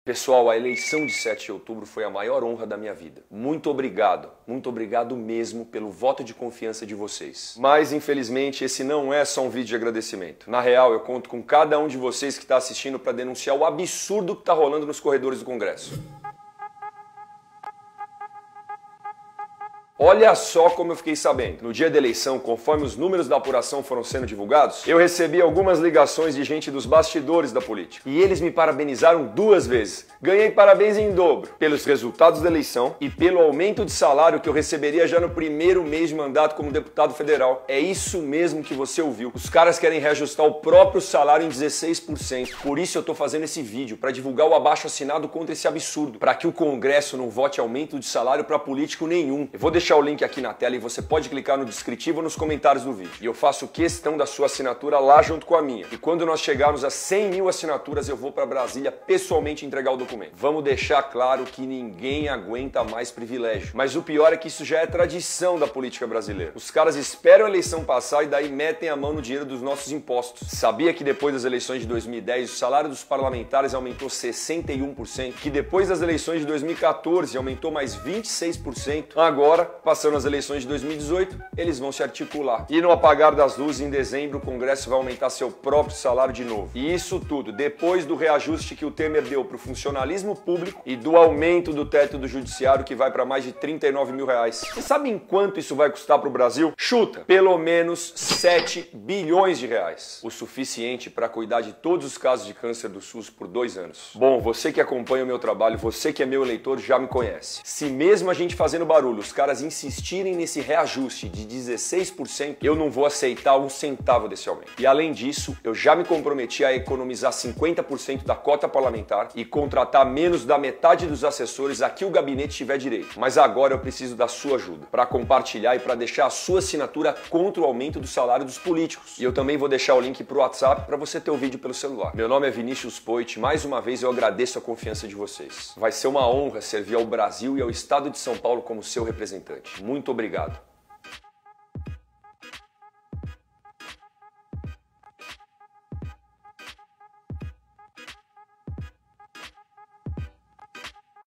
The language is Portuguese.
Pessoal, a eleição de 7 de outubro foi a maior honra da minha vida. Muito obrigado mesmo pelo voto de confiança de vocês. Mas, infelizmente, esse não é só um vídeo de agradecimento. Na real, eu conto com cada um de vocês que está assistindo para denunciar o absurdo que está rolando nos corredores do Congresso. Olha só como eu fiquei sabendo. No dia da eleição, conforme os números da apuração foram sendo divulgados, eu recebi algumas ligações de gente dos bastidores da política. E eles me parabenizaram 2 vezes. Ganhei parabéns em dobro pelos resultados da eleição e pelo aumento de salário que eu receberia já no primeiro mês de mandato como deputado federal. É isso mesmo que você ouviu. Os caras querem reajustar o próprio salário em 16%. Por isso eu tô fazendo esse vídeo, para divulgar o abaixo-assinado contra esse absurdo, para que o Congresso não vote aumento de salário para político nenhum. Eu vou deixar o link aqui na tela e você pode clicar no descritivo ou nos comentários do vídeo. E eu faço questão da sua assinatura lá junto com a minha. E quando nós chegarmos a 100 mil assinaturas, eu vou para Brasília pessoalmente entregar o documento. Vamos deixar claro que ninguém aguenta mais privilégio. Mas o pior é que isso já é tradição da política brasileira. Os caras esperam a eleição passar e daí metem a mão no dinheiro dos nossos impostos. Sabia que depois das eleições de 2010 o salário dos parlamentares aumentou 61%? Que depois das eleições de 2014 aumentou mais 26%? Agora, passando as eleições de 2018, eles vão se articular. E no apagar das luzes, em dezembro, o Congresso vai aumentar seu próprio salário de novo. E isso tudo depois do reajuste que o Temer deu para o funcionalismo público e do aumento do teto do judiciário, que vai para mais de 39 mil reais. Você sabe em quanto isso vai custar para o Brasil? Chuta! Pelo menos 7 bilhões de reais. O suficiente para cuidar de todos os casos de câncer do SUS por 2 anos. Bom, você que acompanha o meu trabalho, você que é meu eleitor, já me conhece. Se mesmo a gente fazendo barulho, os caras insistirem nesse reajuste de 16%, eu não vou aceitar um centavo desse aumento. E além disso, eu já me comprometi a economizar 50% da cota parlamentar e contratar menos da metade dos assessores a que o gabinete tiver direito. Mas agora eu preciso da sua ajuda para compartilhar e para deixar a sua assinatura contra o aumento do salário dos políticos. E eu também vou deixar o link para o WhatsApp para você ter o vídeo pelo celular. Meu nome é Vinícius Poit, mais uma vez eu agradeço a confiança de vocês. Vai ser uma honra servir ao Brasil e ao Estado de São Paulo como seu representante. Muito obrigado.